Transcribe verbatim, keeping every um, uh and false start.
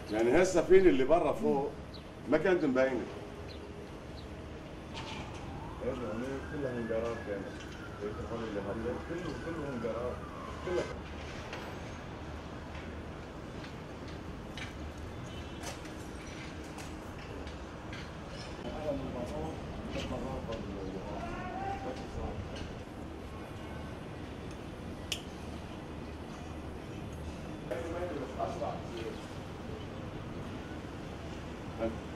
يعني هي السفينه اللي برا فوق ما كانت مبينه. ايه يعني كلها هنجرات كانت. هيك هون اللي هلا كله كله هنجرات كلها. هذا من المطار للمغاربه اللي هون. بس صار.